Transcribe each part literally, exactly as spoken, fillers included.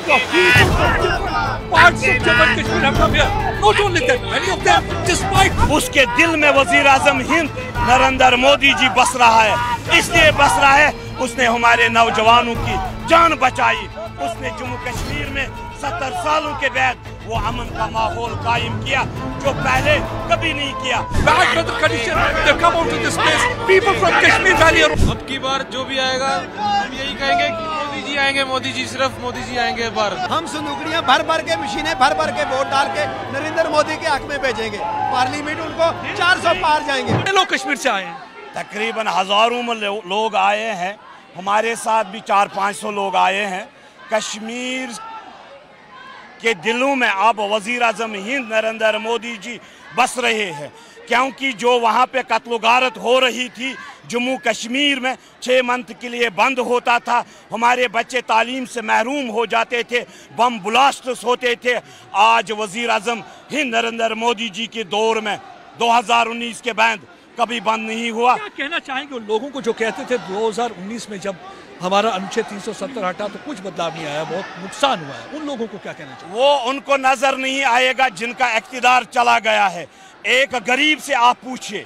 उसके दिल में वजीर आजम हिंद नरेंद्र मोदी जी बस रहा है, इसलिए बस रहा है। उसने हमारे नौजवानों की जान बचाई। उसने जम्मू कश्मीर में सत्तर सालों के बाद वो अमन का माहौल कायम किया जो पहले कभी नहीं किया। अब की बार जो भी आएगा हम यही कहेंगे कि मोदी जी आएंगे, मोदी जी, सिर्फ मोदी जी आएंगे। बार हम संदूकड़ियां भर भर के, मशीनें भर भर के वोट डाल के नरेंद्र मोदी के हक में भेजेंगे। पार्लियामेंट उनको चार सौ पार जाएंगे। लोग कश्मीर से आए हैं, तकरीबन हजारों में लोग आए हैं। हमारे साथ भी चार पाँच सौ लोग आए हैं। कश्मीर के दिलों में अब वजीर आजम हिंद नरेंद्र मोदी जी बस रहे हैं, क्योंकि जो वहाँ पे कत्ल-गारत हो रही थी जम्मू कश्मीर में, छः मंथ के लिए बंद होता था। हमारे बच्चे तालीम से महरूम हो जाते थे, बम ब्लास्ट्स होते थे। आज वजीर आजम हिंद नरेंद्र मोदी जी के दौर में दो हज़ार उन्नीस के बाद कभी बंद नहीं हुआ। क्या कहना चाहेंगे उन लोगों को जो कहते थे दो हज़ार उन्नीस में जब हमारा अनुच्छेद तीन सौ सत्तर हटा तो कुछ बदलाव नहीं आया, बहुत नुकसान हुआ है, उन लोगों को क्या कहना चाहिए? वो उनको नजर नहीं आएगा जिनका इख्तिदार चला गया है। एक गरीब से आप पूछिए,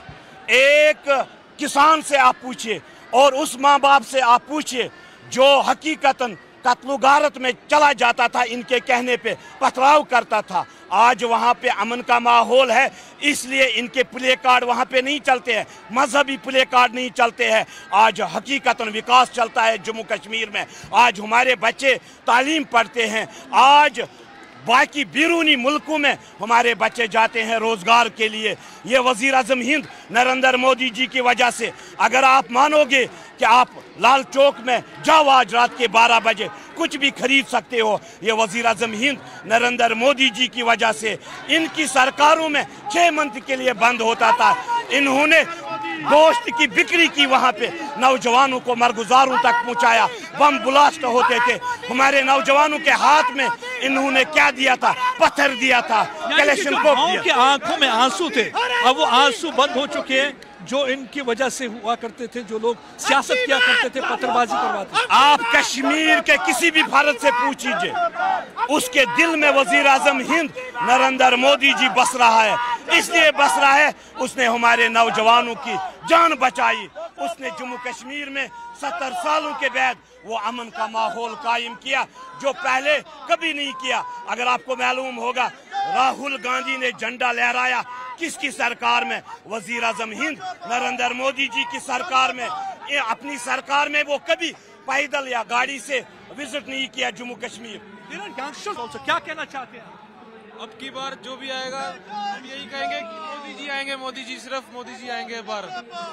एक किसान से आप पूछिए, और उस माँ बाप से आप पूछिए जो हकीकतन कत्ल-गारत में चला जाता था, इनके कहने पे पथराव करता था। आज वहाँ पे अमन का माहौल है, इसलिए इनके प्ले कार्ड वहाँ पे नहीं चलते हैं, मजहबी प्ले कार्ड नहीं चलते हैं। आज हकीकतन विकास चलता है जम्मू कश्मीर में। आज हमारे बच्चे तालीम पढ़ते हैं। आज बाकी बैरूनी मुल्कों में हमारे बच्चे जाते हैं रोजगार के लिए। ये वजीर आजम हिंद नरेंद्र मोदी जी की वजह से। अगर आप मानोगे कि आप लाल चौक में जाओ आज रात के बारह बजे कुछ भी खरीद सकते हो, ये वजीर आजम हिंद नरेंद्र मोदी जी की वजह से। इनकी सरकारों में छः मंथ के लिए बंद होता था। इन्होंने गोश्त की बिक्री की, वहाँ पे नौजवानों को मरगुजारों तक पहुँचाया, बम ब्लास्ट होते थे। हमारे नौजवानों के हाथ में इन्होंने क्या दिया था? पत्थर दिया था, कलेशनकोव दिया। के आंखों में आंसू थे, अब वो आंसू बंद हो चुके हैं जो इनकी वजह से हुआ करते थे। जो लोग सियासत किया करते थे, पत्थरबाजी करवाते। आप कश्मीर के किसी भी फर्द से पूछिए, उसके दिल में वजीर आजम हिंद नरेंद्र मोदी जी बस रहा है, इसलिए बस रहा है। उसने हमारे नौजवानों की जान बचाई। उसने जम्मू कश्मीर में सत्तर सालों के बाद वो अमन का माहौल कायम किया जो पहले कभी नहीं किया। अगर आपको मालूम होगा, राहुल गांधी ने झंडा लहराया किसकी सरकार में? वजीर आजम हिंद नरेंद्र मोदी जी की सरकार में। अपनी सरकार में वो कभी पैदल या गाड़ी से विजिट नहीं किया जम्मू कश्मीर। क्या कहना चाहते हैं? अब की बार जो भी आएगा हम यही कहेंगे कि मोदी जी आएंगे, मोदी जी, सिर्फ मोदी जी आएंगे। बार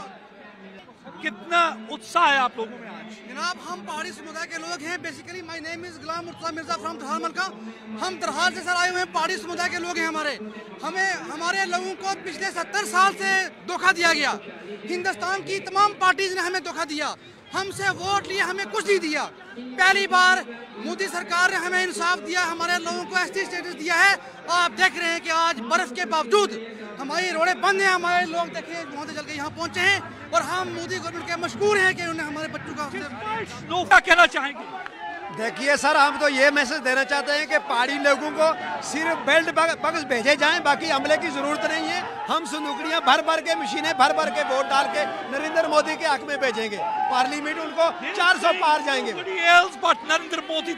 कितना उत्साह है आप लोगों में आज? जनाब, हम पहाड़ी समुदाय के लोग हैं। Basically my name is Ghulam Murtaza Mirza from Tarhal Malka. हम तरहाल से सर आए हुए हैं, पहाड़ी समुदाय के लोग हैं हमारे। हमें हमारे लोगों को पिछले सत्तर साल से धोखा दिया गया। हिंदुस्तान की तमाम पार्टीज ने हमें धोखा दिया, हमसे वोट लिए, हमें कुछ नहीं दिया। पहली बार मोदी सरकार ने हमें इंसाफ दिया, हमारे लोगों को एसटी स्टेटस दिया है। आप देख रहे हैं कि आज बर्फ के बावजूद हमारी रोडें बंद हैं। हमारे लोग देखिए वहाँ से चल के यहाँ पहुँचे हैं, और हम मोदी गवर्नमेंट के मशकूर हैं कि उन्होंने हमारे बच्चों का। क्या कहना चाहेंगे? देखिए सर, हम तो ये मैसेज देना चाहते हैं कि पहाड़ी लोगों को सिर्फ बेल्ट बक्स भेजे जाएं, बाकी हमले की जरूरत नहीं है। हम संदूकड़ियां भर भर के, मशीनें भर भर के वोट डाल के नरेंद्र मोदी के हक में भेजेंगे। पार्लियामेंट उनको चार सौ पार जाएंगे। नरेंद्र मोदी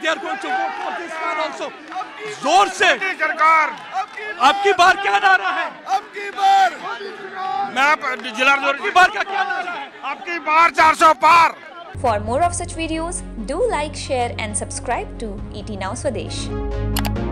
जोर से सरकार अब की बार क्या नारा है? अब की बार मैं जिला अब की बार का क्या नारा है? अब की बार चार सौ पार। For more of such videos, do like, share and subscribe to E T Now Swadesh.